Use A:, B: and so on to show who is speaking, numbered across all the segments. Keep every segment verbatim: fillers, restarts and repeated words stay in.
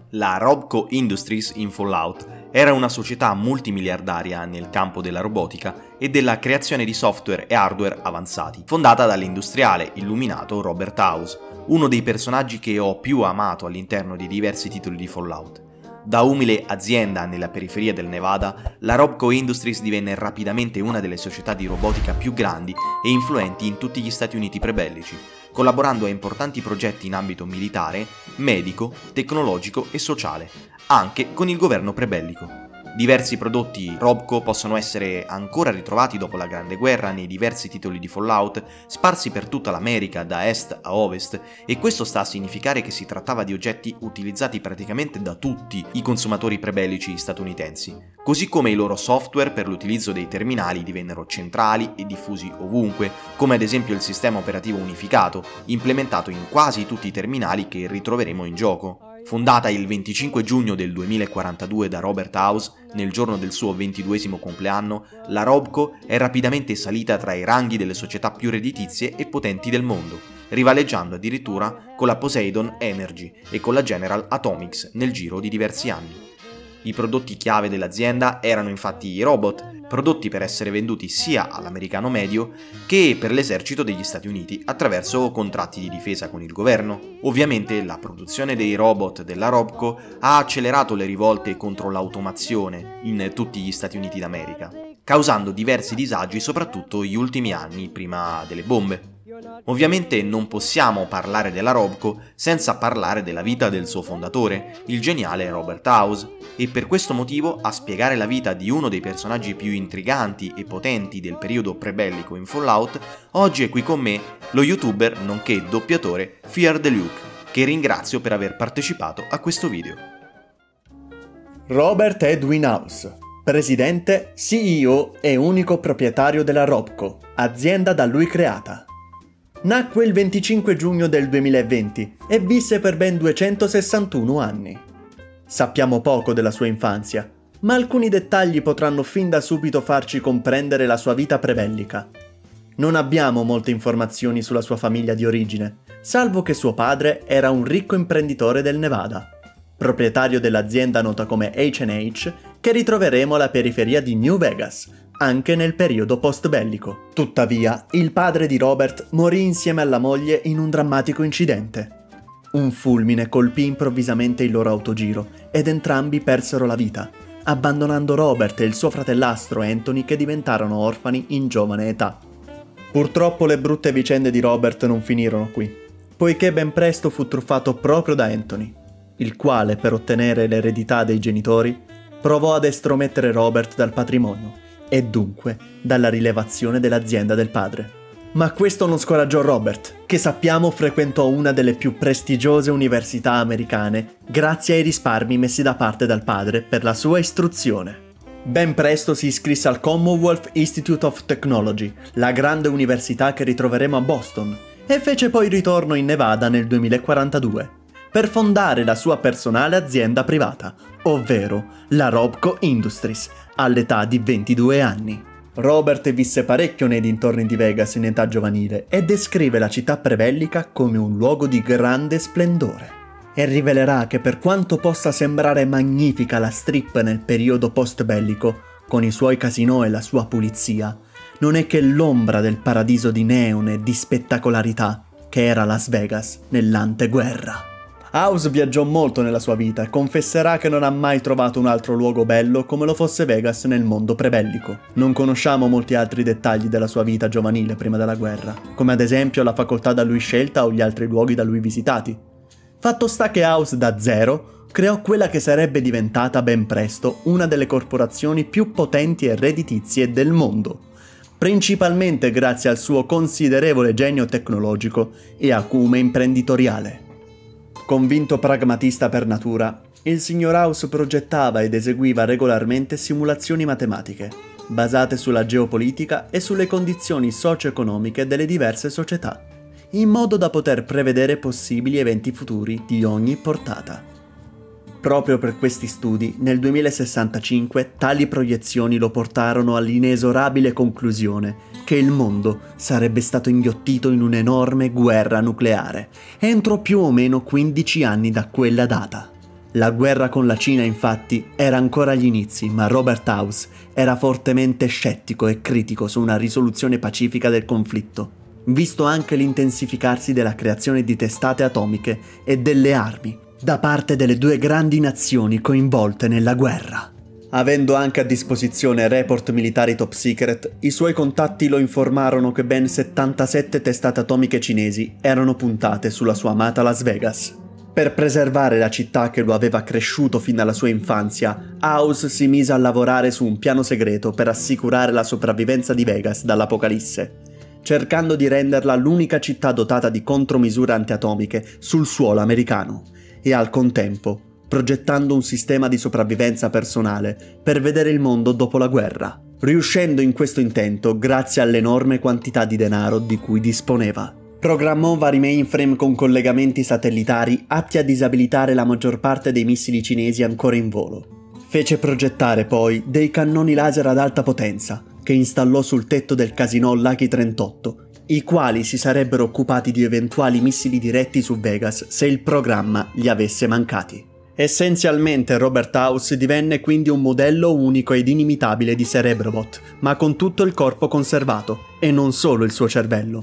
A: La Robco Industries in Fallout era una società multimiliardaria nel campo della robotica e della creazione di software e hardware avanzati, fondata dall'industriale illuminato Robert House, uno dei personaggi che ho più amato all'interno di diversi titoli di Fallout. Da umile azienda nella periferia del Nevada, la Robco Industries divenne rapidamente una delle società di robotica più grandi e influenti in tutti gli Stati Uniti prebellici, collaborando a importanti progetti in ambito militare, medico, tecnologico e sociale, anche con il governo prebellico. Diversi prodotti Robco possono essere ancora ritrovati dopo la Grande Guerra nei diversi titoli di Fallout, sparsi per tutta l'America da est a ovest, e questo sta a significare che si trattava di oggetti utilizzati praticamente da tutti i consumatori prebellici statunitensi, così come i loro software per l'utilizzo dei terminali divennero centrali e diffusi ovunque, come ad esempio il sistema operativo unificato, implementato in quasi tutti i terminali che ritroveremo in gioco. Fondata il venticinque giugno del duemilaquarantadue da Robert House, nel giorno del suo ventiduesimo compleanno, la Robco è rapidamente salita tra i ranghi delle società più redditizie e potenti del mondo, rivaleggiando addirittura con la Poseidon Energy e con la General Atomics nel giro di diversi anni. I prodotti chiave dell'azienda erano infatti i robot, prodotti per essere venduti sia all'americano medio che per l'esercito degli Stati Uniti attraverso contratti di difesa con il governo. Ovviamente la produzione dei robot della Robco ha accelerato le rivolte contro l'automazione in tutti gli Stati Uniti d'America, causando diversi disagi soprattutto gli ultimi anni prima delle bombe. Ovviamente non possiamo parlare della Robco senza parlare della vita del suo fondatore, il geniale Robert House, e per questo motivo a spiegare la vita di uno dei personaggi più intriganti e potenti del periodo prebellico in Fallout, oggi è qui con me lo youtuber nonché doppiatore Fear the Luke, che ringrazio per aver partecipato a questo video.
B: Robert Edwin House, presidente, C E O e unico proprietario della Robco, azienda da lui creata. Nacque il venticinque giugno del duemilaventi e visse per ben duecentosessantuno anni. Sappiamo poco della sua infanzia, ma alcuni dettagli potranno fin da subito farci comprendere la sua vita prebellica. Non abbiamo molte informazioni sulla sua famiglia di origine, salvo che suo padre era un ricco imprenditore del Nevada, proprietario dell'azienda nota come H and H, che ritroveremo alla periferia di New Vegas, anche nel periodo post-bellico. Tuttavia, il padre di Robert morì insieme alla moglie in un drammatico incidente. Un fulmine colpì improvvisamente il loro autogiro ed entrambi persero la vita, abbandonando Robert e il suo fratellastro Anthony che diventarono orfani in giovane età. Purtroppo le brutte vicende di Robert non finirono qui, poiché ben presto fu truffato proprio da Anthony, il quale, per ottenere l'eredità dei genitori, provò ad estromettere Robert dal patrimonio e dunque dalla rilevazione dell'azienda del padre. Ma questo non scoraggiò Robert, che sappiamo frequentò una delle più prestigiose università americane grazie ai risparmi messi da parte dal padre per la sua istruzione. Ben presto si iscrisse al Commonwealth Institute of Technology, la grande università che ritroveremo a Boston, e fece poi ritorno in Nevada nel duemilaquarantadue, per fondare la sua personale azienda privata, ovvero la Robco Industries, all'età di ventidue anni. Robert visse parecchio nei dintorni di Vegas in età giovanile e descrive la città prebellica come un luogo di grande splendore. E rivelerà che per quanto possa sembrare magnifica la strip nel periodo post-bellico, con i suoi casinò e la sua pulizia, non è che l'ombra del paradiso di neon e di spettacolarità che era Las Vegas nell'anteguerra. House viaggiò molto nella sua vita e confesserà che non ha mai trovato un altro luogo bello come lo fosse Vegas nel mondo prebellico. Non conosciamo molti altri dettagli della sua vita giovanile prima della guerra, come ad esempio la facoltà da lui scelta o gli altri luoghi da lui visitati. Fatto sta che House da zero creò quella che sarebbe diventata ben presto una delle corporazioni più potenti e redditizie del mondo, principalmente grazie al suo considerevole genio tecnologico e acume imprenditoriale. Convinto pragmatista per natura, il signor House progettava ed eseguiva regolarmente simulazioni matematiche, basate sulla geopolitica e sulle condizioni socio-economiche delle diverse società, in modo da poter prevedere possibili eventi futuri di ogni portata. Proprio per questi studi, nel duemilasessantacinque tali proiezioni lo portarono all'inesorabile conclusione che il mondo sarebbe stato inghiottito in un'enorme guerra nucleare, entro più o meno quindici anni da quella data. La guerra con la Cina, infatti, era ancora agli inizi, ma Robert House era fortemente scettico e critico su una risoluzione pacifica del conflitto, visto anche l'intensificarsi della creazione di testate atomiche e delle armi da parte delle due grandi nazioni coinvolte nella guerra. Avendo anche a disposizione report militari top secret, i suoi contatti lo informarono che ben settantasette testate atomiche cinesi erano puntate sulla sua amata Las Vegas. Per preservare la città che lo aveva cresciuto fin dalla sua infanzia, House si mise a lavorare su un piano segreto per assicurare la sopravvivenza di Vegas dall'apocalisse, cercando di renderla l'unica città dotata di contromisure antiatomiche sul suolo americano, e al contempo progettando un sistema di sopravvivenza personale per vedere il mondo dopo la guerra, riuscendo in questo intento grazie all'enorme quantità di denaro di cui disponeva. Programmò vari mainframe con collegamenti satellitari atti a disabilitare la maggior parte dei missili cinesi ancora in volo. Fece progettare poi dei cannoni laser ad alta potenza, che installò sul tetto del casinò Lucky trentotto, i quali si sarebbero occupati di eventuali missili diretti su Vegas se il programma gli avesse mancati. Essenzialmente Robert House divenne quindi un modello unico ed inimitabile di Cerebrobot, ma con tutto il corpo conservato, e non solo il suo cervello.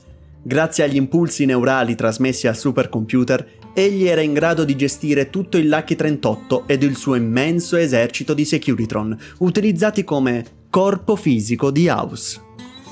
B: Grazie agli impulsi neurali trasmessi al supercomputer, egli era in grado di gestire tutto il Lucky trentotto ed il suo immenso esercito di Securitron, utilizzati come corpo fisico di House.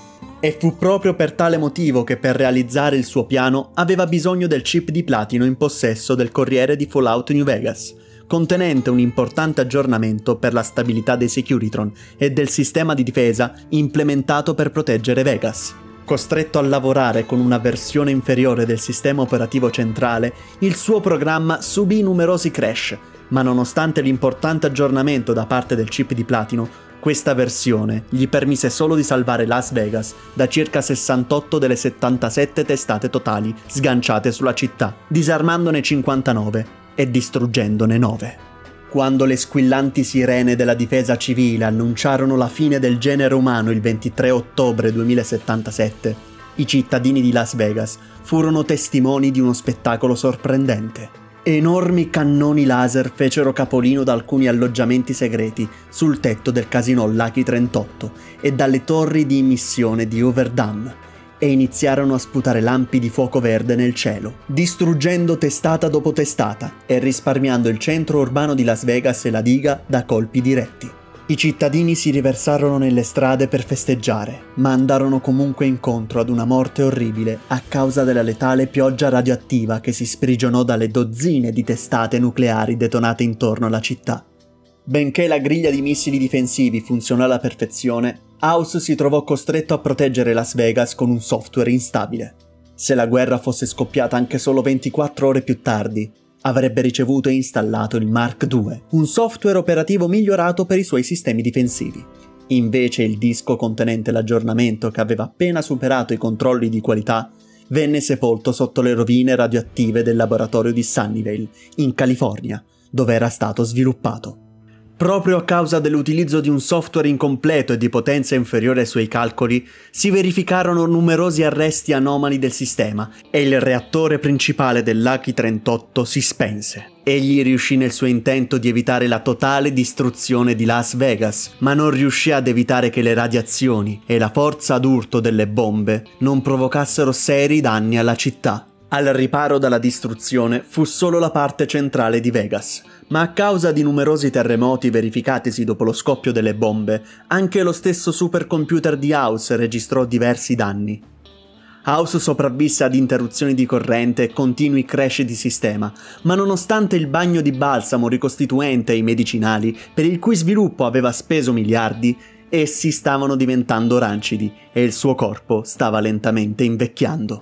B: E fu proprio per tale motivo che per realizzare il suo piano aveva bisogno del chip di platino in possesso del corriere di Fallout New Vegas, contenente un importante aggiornamento per la stabilità dei Securitron e del sistema di difesa implementato per proteggere Vegas. Costretto a lavorare con una versione inferiore del sistema operativo centrale, il suo programma subì numerosi crash, ma nonostante l'importante aggiornamento da parte del chip di platino, questa versione gli permise solo di salvare Las Vegas da circa sessantotto delle settantasette testate totali sganciate sulla città, disarmandone cinquantanove e distruggendone nove. Quando le squillanti sirene della difesa civile annunciarono la fine del genere umano il ventitré ottobre duemilasettantasette, i cittadini di Las Vegas furono testimoni di uno spettacolo sorprendente. Enormi cannoni laser fecero capolino da alcuni alloggiamenti segreti sul tetto del casinò Lucky trentotto e dalle torri di immissione di Overdam, e iniziarono a sputare lampi di fuoco verde nel cielo, distruggendo testata dopo testata e risparmiando il centro urbano di Las Vegas e la diga da colpi diretti. I cittadini si riversarono nelle strade per festeggiare, ma andarono comunque incontro ad una morte orribile a causa della letale pioggia radioattiva che si sprigionò dalle dozzine di testate nucleari detonate intorno alla città. Benché la griglia di missili difensivi funzionò alla perfezione, House si trovò costretto a proteggere Las Vegas con un software instabile. Se la guerra fosse scoppiata anche solo ventiquattro ore più tardi, avrebbe ricevuto e installato il Mark due, un software operativo migliorato per i suoi sistemi difensivi. Invece il disco contenente l'aggiornamento, che aveva appena superato i controlli di qualità, venne sepolto sotto le rovine radioattive del laboratorio di Sunnyvale, in California, dove era stato sviluppato. Proprio a causa dell'utilizzo di un software incompleto e di potenza inferiore ai suoi calcoli, si verificarono numerosi arresti anomali del sistema e il reattore principale del Lucky trentotto si spense. Egli riuscì nel suo intento di evitare la totale distruzione di Las Vegas, ma non riuscì ad evitare che le radiazioni e la forza d'urto delle bombe non provocassero seri danni alla città. Al riparo dalla distruzione fu solo la parte centrale di Vegas, ma a causa di numerosi terremoti verificatisi dopo lo scoppio delle bombe, anche lo stesso supercomputer di House registrò diversi danni. House sopravvisse ad interruzioni di corrente e continui crash di sistema, ma nonostante il bagno di balsamo ricostituente e i medicinali, per il cui sviluppo aveva speso miliardi, essi stavano diventando rancidi e il suo corpo stava lentamente invecchiando.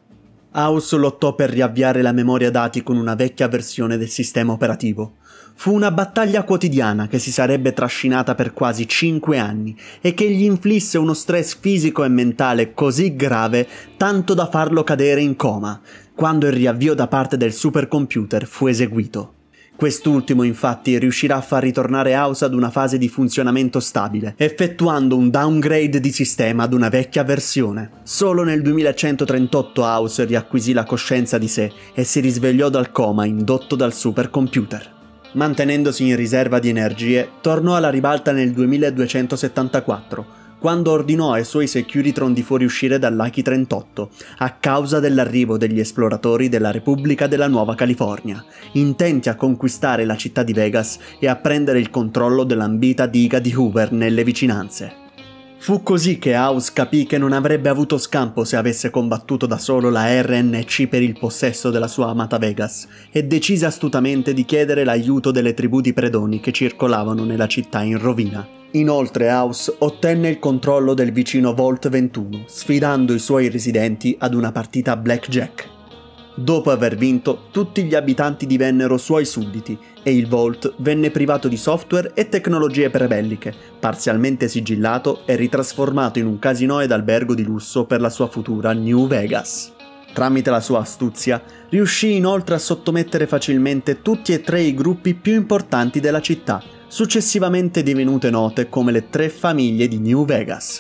B: House lottò per riavviare la memoria dati con una vecchia versione del sistema operativo. Fu una battaglia quotidiana che si sarebbe trascinata per quasi cinque anni e che gli inflisse uno stress fisico e mentale così grave tanto da farlo cadere in coma, quando il riavvio da parte del supercomputer fu eseguito. Quest'ultimo infatti riuscirà a far ritornare House ad una fase di funzionamento stabile, effettuando un downgrade di sistema ad una vecchia versione. Solo nel duemilacentotrentotto House riacquisì la coscienza di sé e si risvegliò dal coma indotto dal supercomputer. Mantenendosi in riserva di energie, tornò alla ribalta nel duemiladuecentosettantaquattro, quando ordinò ai suoi Securitron di fuoriuscire dall'Aki trentotto, a causa dell'arrivo degli esploratori della Repubblica della Nuova California, intenti a conquistare la città di Vegas e a prendere il controllo dell'ambita diga di Hoover nelle vicinanze. Fu così che House capì che non avrebbe avuto scampo se avesse combattuto da solo la R N C per il possesso della sua amata Vegas, e decise astutamente di chiedere l'aiuto delle tribù di predoni che circolavano nella città in rovina. Inoltre House ottenne il controllo del vicino Vault ventuno, sfidando i suoi residenti ad una partita a blackjack. Dopo aver vinto, tutti gli abitanti divennero suoi sudditi e il Vault venne privato di software e tecnologie prebelliche, parzialmente sigillato e ritrasformato in un casino ed albergo di lusso per la sua futura New Vegas. Tramite la sua astuzia, riuscì inoltre a sottomettere facilmente tutti e tre i gruppi più importanti della città, successivamente divenute note come le tre famiglie di New Vegas.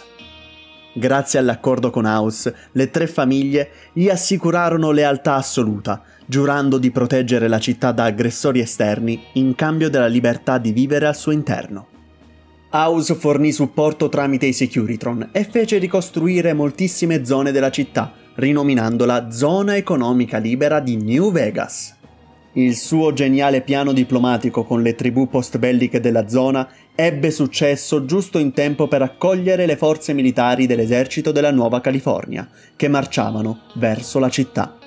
B: Grazie all'accordo con House, le tre famiglie gli assicurarono lealtà assoluta, giurando di proteggere la città da aggressori esterni in cambio della libertà di vivere al suo interno. House fornì supporto tramite i Securitron e fece ricostruire moltissime zone della città, rinominandola Zona Economica Libera di New Vegas. Il suo geniale piano diplomatico con le tribù post-belliche della zona ebbe successo giusto in tempo per accogliere le forze militari dell'esercito della Nuova California, che marciavano verso la città.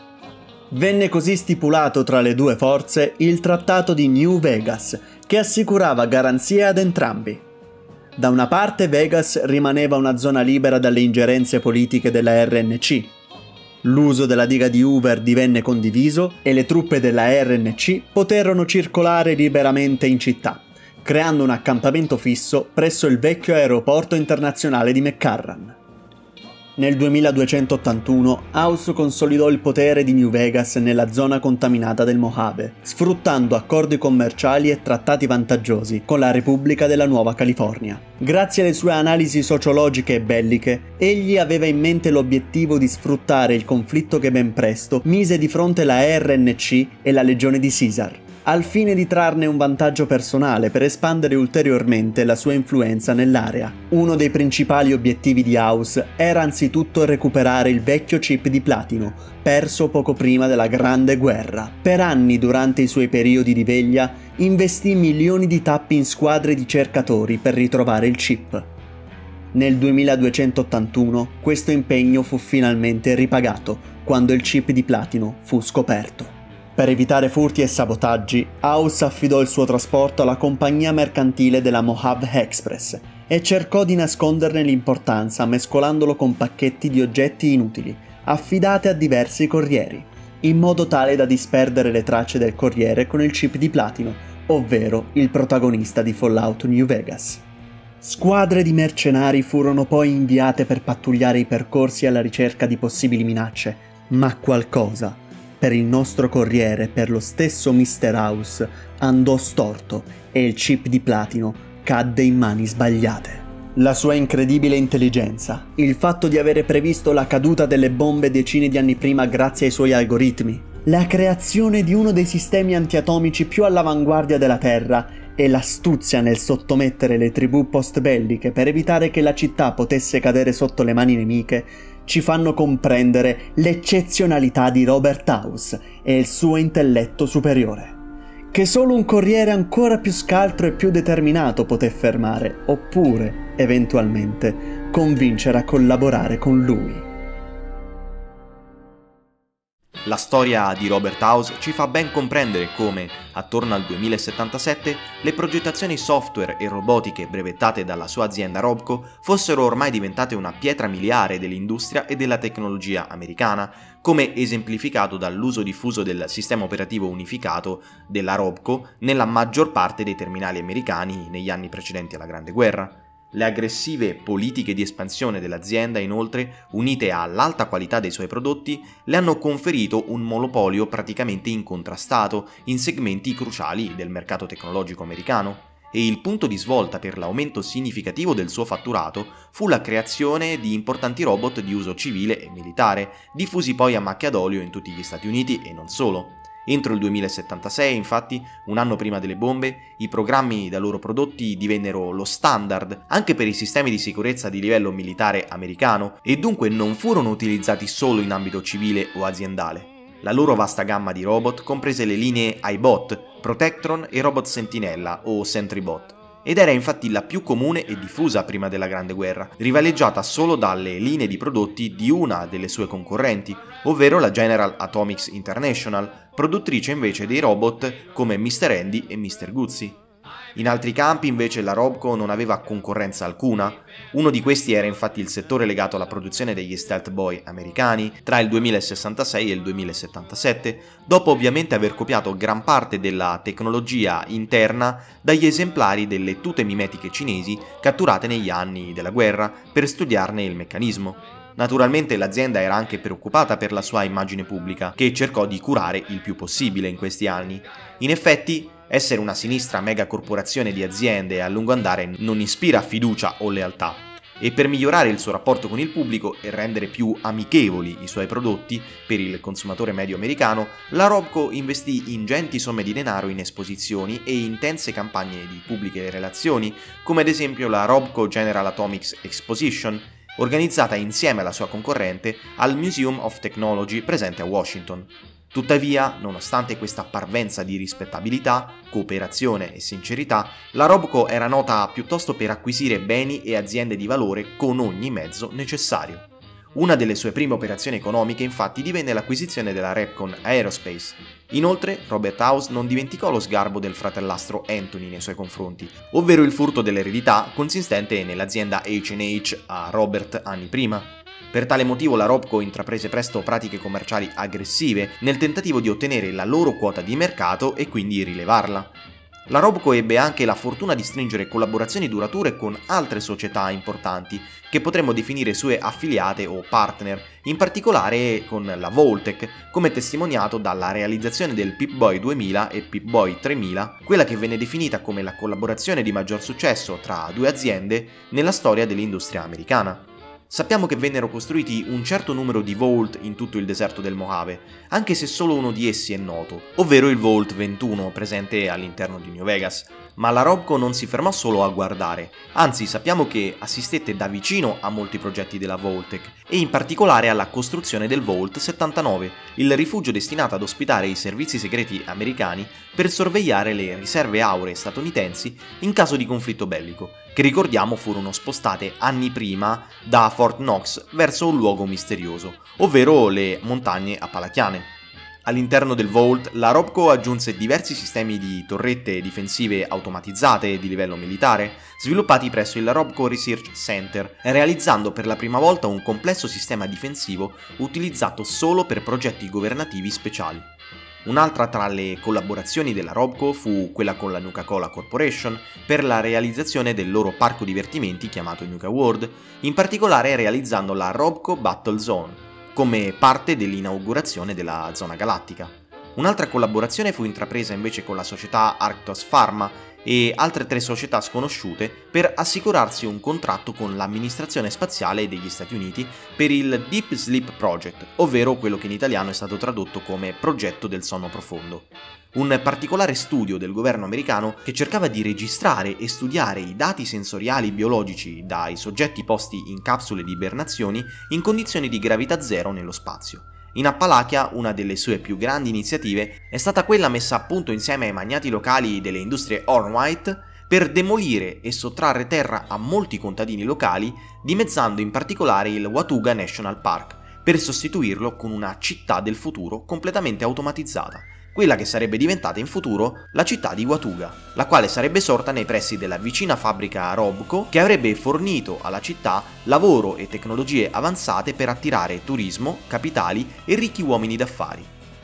B: Venne così stipulato tra le due forze il Trattato di New Vegas, che assicurava garanzie ad entrambi. Da una parte Vegas rimaneva una zona libera dalle ingerenze politiche della R N C. L'uso della diga di Hoover divenne condiviso e le truppe della R N C poterono circolare liberamente in città, creando un accampamento fisso presso il vecchio aeroporto internazionale di McCarran. Nel duemiladuecentottantuno House consolidò il potere di New Vegas nella zona contaminata del Mojave, sfruttando accordi commerciali e trattati vantaggiosi con la Repubblica della Nuova California. Grazie alle sue analisi sociologiche e belliche, egli aveva in mente l'obiettivo di sfruttare il conflitto che ben presto mise di fronte la R N C e la Legione di Caesar, al fine di trarne un vantaggio personale per espandere ulteriormente la sua influenza nell'area. Uno dei principali obiettivi di House era anzitutto recuperare il vecchio chip di platino, perso poco prima della Grande Guerra. Per anni, durante i suoi periodi di veglia, investì milioni di tappi in squadre di cercatori per ritrovare il chip. Nel duemiladuecentottantuno questo impegno fu finalmente ripagato, quando il chip di platino fu scoperto. Per evitare furti e sabotaggi, House affidò il suo trasporto alla compagnia mercantile della Mojave Express e cercò di nasconderne l'importanza mescolandolo con pacchetti di oggetti inutili, affidate a diversi corrieri, in modo tale da disperdere le tracce del corriere con il chip di platino, ovvero il protagonista di Fallout New Vegas. Squadre di mercenari furono poi inviate per pattugliare i percorsi alla ricerca di possibili minacce, ma qualcosa per il nostro corriere, per lo stesso mister House, andò storto e il chip di platino cadde in mani sbagliate. La sua incredibile intelligenza, il fatto di avere previsto la caduta delle bombe decine di anni prima grazie ai suoi algoritmi, la creazione di uno dei sistemi antiatomici più all'avanguardia della Terra e l'astuzia nel sottomettere le tribù post-belliche per evitare che la città potesse cadere sotto le mani nemiche, ci fanno comprendere l'eccezionalità di Robert House e il suo intelletto superiore, che solo un corriere ancora più scaltro e più determinato poté fermare, oppure, eventualmente, convincere a collaborare con lui.
A: La storia di Robert House ci fa ben comprendere come, attorno al duemilasettantasette, le progettazioni software e robotiche brevettate dalla sua azienda Robco fossero ormai diventate una pietra miliare dell'industria e della tecnologia americana, come esemplificato dall'uso diffuso del sistema operativo unificato della Robco nella maggior parte dei terminali americani negli anni precedenti alla Grande Guerra. Le aggressive politiche di espansione dell'azienda, inoltre, unite all'alta qualità dei suoi prodotti, le hanno conferito un monopolio praticamente incontrastato in segmenti cruciali del mercato tecnologico americano, e il punto di svolta per l'aumento significativo del suo fatturato fu la creazione di importanti robot di uso civile e militare, diffusi poi a macchia d'olio in tutti gli Stati Uniti e non solo. Entro il duemilasettantasei, infatti, un anno prima delle bombe, i programmi da loro prodotti divennero lo standard anche per i sistemi di sicurezza di livello militare americano e dunque non furono utilizzati solo in ambito civile o aziendale. La loro vasta gamma di robot comprese le linee iBot, Protectron e Robot Sentinella o SentryBot. Ed era infatti la più comune e diffusa prima della Grande Guerra, rivaleggiata solo dalle linee di prodotti di una delle sue concorrenti, ovvero la General Atomics International, produttrice invece dei robot come mister Handy e mister Guzzi. In altri campi invece la Robco non aveva concorrenza alcuna. Uno di questi era infatti il settore legato alla produzione degli Stealth Boy americani tra il duemilasessantasei e il duemilasettantasette, dopo ovviamente aver copiato gran parte della tecnologia interna dagli esemplari delle tute mimetiche cinesi catturate negli anni della guerra per studiarne il meccanismo. Naturalmente l'azienda era anche preoccupata per la sua immagine pubblica, che cercò di curare il più possibile in questi anni. In effetti, essere una sinistra megacorporazione di aziende a lungo andare non ispira fiducia o lealtà, e per migliorare il suo rapporto con il pubblico e rendere più amichevoli i suoi prodotti per il consumatore medio americano, la Robco investì ingenti somme di denaro in esposizioni e intense campagne di pubbliche relazioni, come ad esempio la Robco General Atomics Exposition, organizzata insieme alla sua concorrente al Museum of Technology presente a Washington. Tuttavia, nonostante questa parvenza di rispettabilità, cooperazione e sincerità, la Robco era nota piuttosto per acquisire beni e aziende di valore con ogni mezzo necessario. Una delle sue prime operazioni economiche infatti divenne l'acquisizione della Repcon Aerospace. Inoltre, Robert House non dimenticò lo sgarbo del fratellastro Anthony nei suoi confronti, ovvero il furto dell'eredità consistente nell'azienda H and H a Robert anni prima. Per tale motivo la Robco intraprese presto pratiche commerciali aggressive nel tentativo di ottenere la loro quota di mercato e quindi rilevarla. La Robco ebbe anche la fortuna di stringere collaborazioni durature con altre società importanti, che potremmo definire sue affiliate o partner, in particolare con la Vaultec, come testimoniato dalla realizzazione del Pip-Boy duemila e Pip-Boy tremila, quella che venne definita come la collaborazione di maggior successo tra due aziende nella storia dell'industria americana. Sappiamo che vennero costruiti un certo numero di Vault in tutto il deserto del Mojave, anche se solo uno di essi è noto, ovvero il Vault ventuno presente all'interno di New Vegas, ma la Robco non si fermò solo a guardare, anzi sappiamo che assistette da vicino a molti progetti della Vaultec e in particolare alla costruzione del Vault settantanove, il rifugio destinato ad ospitare i servizi segreti americani per sorvegliare le riserve auree statunitensi in caso di conflitto bellico, che ricordiamo furono spostate anni prima da Fort Knox verso un luogo misterioso, ovvero le montagne Appalachiane. All'interno del Vault, la Robco aggiunse diversi sistemi di torrette difensive automatizzate di livello militare, sviluppati presso il Robco Research Center, realizzando per la prima volta un complesso sistema difensivo utilizzato solo per progetti governativi speciali. Un'altra tra le collaborazioni della Robco fu quella con la Nuka-Cola Corporation per la realizzazione del loro parco divertimenti chiamato Nuka World, in particolare realizzando la Robco Battle Zone, come parte dell'inaugurazione della zona galattica. Un'altra collaborazione fu intrapresa invece con la società Arctos Pharma e altre tre società sconosciute per assicurarsi un contratto con l'amministrazione spaziale degli Stati Uniti per il Deep Sleep Project, ovvero quello che in italiano è stato tradotto come Progetto del sonno profondo. Un particolare studio del governo americano che cercava di registrare e studiare i dati sensoriali biologici dai soggetti posti in capsule di ibernazioni in condizioni di gravità zero nello spazio. In Appalachia, una delle sue più grandi iniziative è stata quella messa a punto insieme ai magnati locali delle industrie Hornwright per demolire e sottrarre terra a molti contadini locali, dimezzando in particolare il Watauga National Park, per sostituirlo con una città del futuro completamente automatizzata, quella che sarebbe diventata in futuro la città di Watauga, la quale sarebbe sorta nei pressi della vicina fabbrica Robco, che avrebbe fornito alla città lavoro e tecnologie avanzate per attirare turismo, capitali e ricchi uomini d'affari.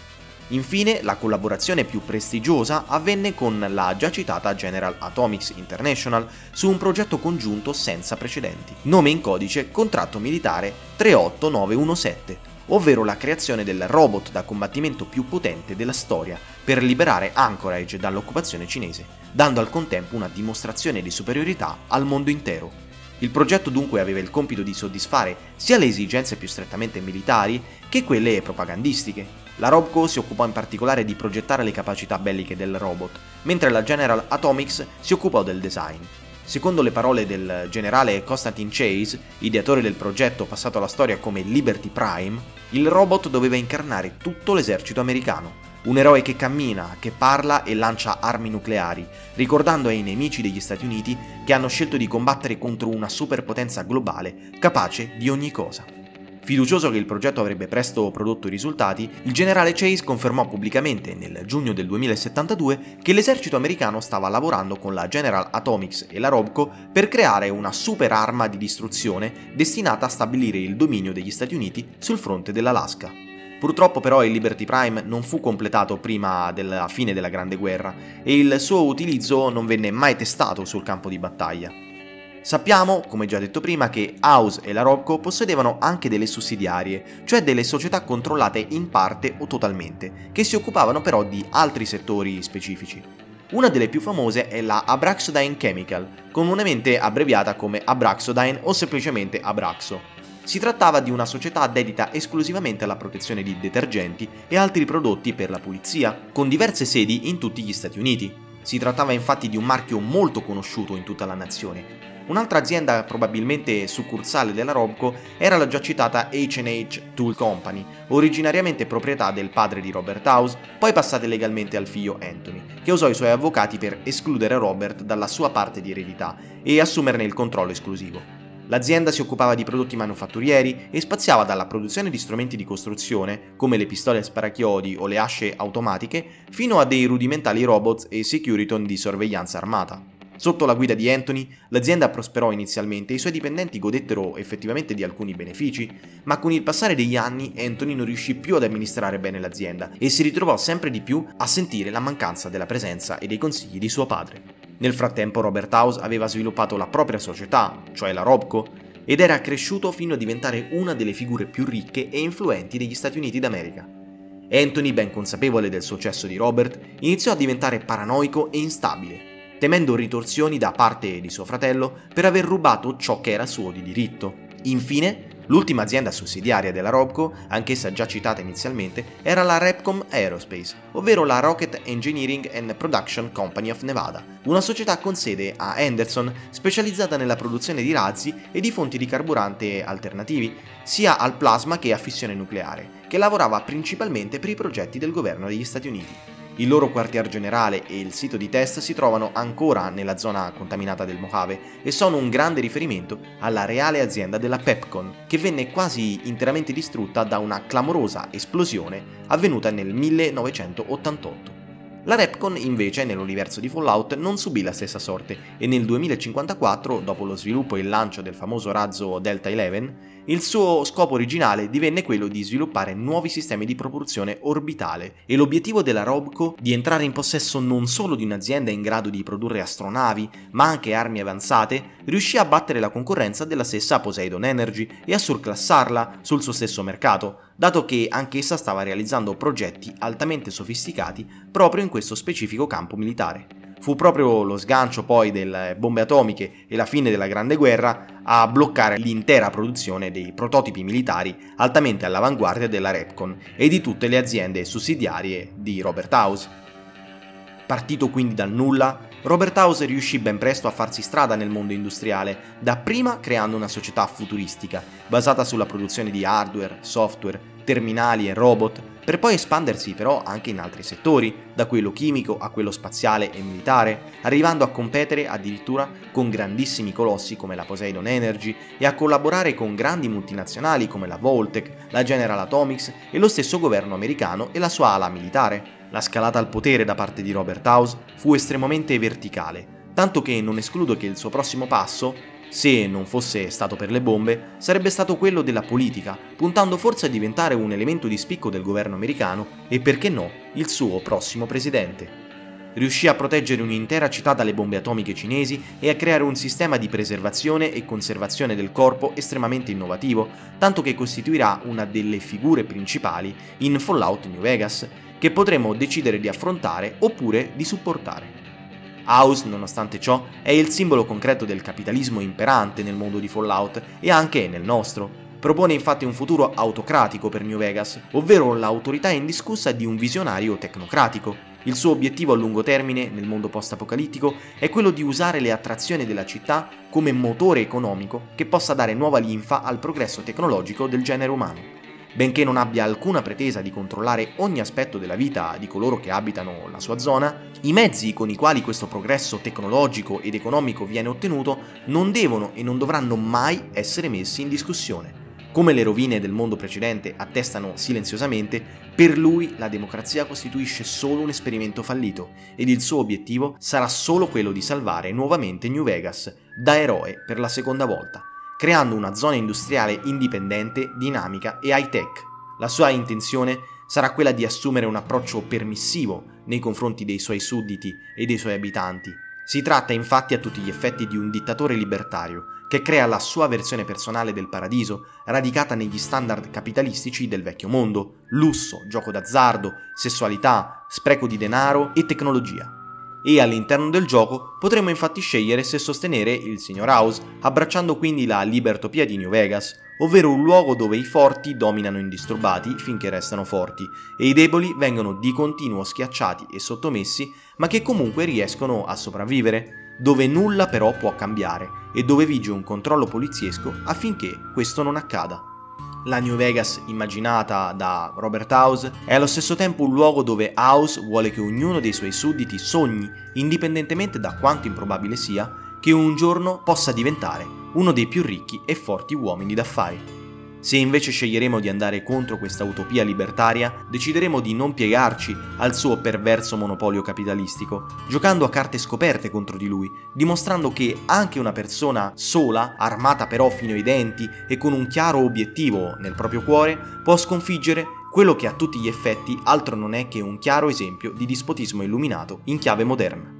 A: Infine, la collaborazione più prestigiosa avvenne con la già citata General Atomics International su un progetto congiunto senza precedenti, nome in codice Contratto Militare tre otto nove uno sette, ovvero la creazione del robot da combattimento più potente della storia per liberare Anchorage dall'occupazione cinese, dando al contempo una dimostrazione di superiorità al mondo intero. Il progetto dunque aveva il compito di soddisfare sia le esigenze più strettamente militari che quelle propagandistiche. La Robco si occupò in particolare di progettare le capacità belliche del robot, mentre la General Atomics si occupò del design. Secondo le parole del generale Constantin Chase, ideatore del progetto passato alla storia come Liberty Prime, il robot doveva incarnare tutto l'esercito americano. Un eroe che cammina, che parla e lancia armi nucleari, ricordando ai nemici degli Stati Uniti che hanno scelto di combattere contro una superpotenza globale capace di ogni cosa. Fiducioso che il progetto avrebbe presto prodotto i risultati, il generale Chase confermò pubblicamente nel giugno del duemilasettantadue che l'esercito americano stava lavorando con la General Atomics e la Robco per creare una super arma di distruzione destinata a stabilire il dominio degli Stati Uniti sul fronte dell'Alaska. Purtroppo però il Liberty Prime non fu completato prima della fine della Grande Guerra e il suo utilizzo non venne mai testato sul campo di battaglia. Sappiamo, come già detto prima, che House e la Robco possedevano anche delle sussidiarie, cioè delle società controllate in parte o totalmente, che si occupavano però di altri settori specifici. Una delle più famose è la Abraxodine Chemical, comunemente abbreviata come Abraxodine o semplicemente Abraxo. Si trattava di una società dedita esclusivamente alla protezione di detergenti e altri prodotti per la pulizia, con diverse sedi in tutti gli Stati Uniti. Si trattava infatti di un marchio molto conosciuto in tutta la nazione. Un'altra azienda, probabilmente succursale della Robco, era la già citata H and H Tool Company, originariamente proprietà del padre di Robert House, poi passate legalmente al figlio Anthony, che usò i suoi avvocati per escludere Robert dalla sua parte di eredità e assumerne il controllo esclusivo. L'azienda si occupava di prodotti manufatturieri e spaziava dalla produzione di strumenti di costruzione, come le pistole a sparachiodi o le asce automatiche, fino a dei rudimentali robots e Securiton di sorveglianza armata. Sotto la guida di Anthony, l'azienda prosperò inizialmente e i suoi dipendenti godettero effettivamente di alcuni benefici, ma con il passare degli anni Anthony non riuscì più ad amministrare bene l'azienda e si ritrovò sempre di più a sentire la mancanza della presenza e dei consigli di suo padre. Nel frattempo Robert House aveva sviluppato la propria società, cioè la Robco, ed era cresciuto fino a diventare una delle figure più ricche e influenti degli Stati Uniti d'America. Anthony, ben consapevole del successo di Robert, iniziò a diventare paranoico e instabile, temendo ritorsioni da parte di suo fratello per aver rubato ciò che era suo di diritto. Infine, l'ultima azienda sussidiaria della Robco, anch'essa già citata inizialmente, era la Repcom Aerospace, ovvero la Rocket Engineering and Production Company of Nevada, una società con sede a Henderson specializzata nella produzione di razzi e di fonti di carburante alternativi, sia al plasma che a fissione nucleare, che lavorava principalmente per i progetti del governo degli Stati Uniti. Il loro quartier generale e il sito di test si trovano ancora nella zona contaminata del Mojave e sono un grande riferimento alla reale azienda della Pepcon, che venne quasi interamente distrutta da una clamorosa esplosione avvenuta nel millenovecentottantotto. La Repcon invece nell'universo di Fallout non subì la stessa sorte e nel duemilacinquantaquattro, dopo lo sviluppo e il lancio del famoso razzo Delta undici, il suo scopo originale divenne quello di sviluppare nuovi sistemi di propulsione orbitale e l'obiettivo della Robco di entrare in possesso non solo di un'azienda in grado di produrre astronavi, ma anche armi avanzate, riuscì a battere la concorrenza della stessa Poseidon Energy e a surclassarla sul suo stesso mercato, dato che anch'essa stava realizzando progetti altamente sofisticati proprio in questo specifico campo militare. Fu proprio lo sgancio poi delle bombe atomiche e la fine della Grande Guerra a bloccare l'intera produzione dei prototipi militari altamente all'avanguardia della Repcon e di tutte le aziende sussidiarie di Robert House. Partito quindi dal nulla, Robert House riuscì ben presto a farsi strada nel mondo industriale, dapprima creando una società futuristica, basata sulla produzione di hardware, software, terminali e robot, per poi espandersi però anche in altri settori, da quello chimico a quello spaziale e militare, arrivando a competere addirittura con grandissimi colossi come la Poseidon Energy e a collaborare con grandi multinazionali come la Voltec, la General Atomics e lo stesso governo americano e la sua ala militare. La scalata al potere da parte di Robert House fu estremamente verticale, tanto che non escludo che il suo prossimo passo, se non fosse stato per le bombe, sarebbe stato quello della politica, puntando forse a diventare un elemento di spicco del governo americano e, perché no, il suo prossimo presidente. Riuscì a proteggere un'intera città dalle bombe atomiche cinesi e a creare un sistema di preservazione e conservazione del corpo estremamente innovativo, tanto che costituirà una delle figure principali in Fallout New Vegas, che potremo decidere di affrontare oppure di supportare. House, nonostante ciò, è il simbolo concreto del capitalismo imperante nel mondo di Fallout e anche nel nostro. Propone infatti un futuro autocratico per New Vegas, ovvero l'autorità indiscussa di un visionario tecnocratico. Il suo obiettivo a lungo termine, nel mondo post-apocalittico, è quello di usare le attrazioni della città come motore economico che possa dare nuova linfa al progresso tecnologico del genere umano. Benché non abbia alcuna pretesa di controllare ogni aspetto della vita di coloro che abitano la sua zona, i mezzi con i quali questo progresso tecnologico ed economico viene ottenuto non devono e non dovranno mai essere messi in discussione. Come le rovine del mondo precedente attestano silenziosamente, per lui la democrazia costituisce solo un esperimento fallito ed il suo obiettivo sarà solo quello di salvare nuovamente New Vegas da eroe per la seconda volta, creando una zona industriale indipendente, dinamica e high-tech. La sua intenzione sarà quella di assumere un approccio permissivo nei confronti dei suoi sudditi e dei suoi abitanti. Si tratta infatti a tutti gli effetti di un dittatore libertario che crea la sua versione personale del paradiso, radicata negli standard capitalistici del vecchio mondo: lusso, gioco d'azzardo, sessualità, spreco di denaro e tecnologia. E all'interno del gioco potremo infatti scegliere se sostenere il signor House, abbracciando quindi la libertopia di New Vegas, ovvero un luogo dove i forti dominano indisturbati finché restano forti e i deboli vengono di continuo schiacciati e sottomessi, ma che comunque riescono a sopravvivere, dove nulla però può cambiare e dove vige un controllo poliziesco affinché questo non accada. La New Vegas immaginata da Robert House è allo stesso tempo un luogo dove House vuole che ognuno dei suoi sudditi sogni, indipendentemente da quanto improbabile sia, che un giorno possa diventare uno dei più ricchi e forti uomini d'affari. Se invece sceglieremo di andare contro questa utopia libertaria, decideremo di non piegarci al suo perverso monopolio capitalistico, giocando a carte scoperte contro di lui, dimostrando che anche una persona sola, armata però fino ai denti e con un chiaro obiettivo nel proprio cuore, può sconfiggere quello che a tutti gli effetti altro non è che un chiaro esempio di dispotismo illuminato in chiave moderna.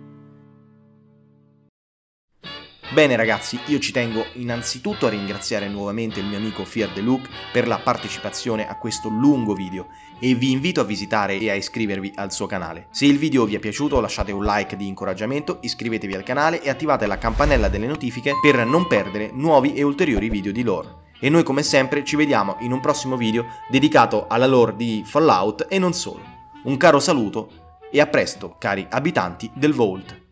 A: Bene ragazzi, io ci tengo innanzitutto a ringraziare nuovamente il mio amico Fear the Look per la partecipazione a questo lungo video e vi invito a visitare e a iscrivervi al suo canale. Se il video vi è piaciuto lasciate un like di incoraggiamento, iscrivetevi al canale e attivate la campanella delle notifiche per non perdere nuovi e ulteriori video di lore. E noi come sempre ci vediamo in un prossimo video dedicato alla lore di Fallout e non solo. Un caro saluto e a presto cari abitanti del Vault.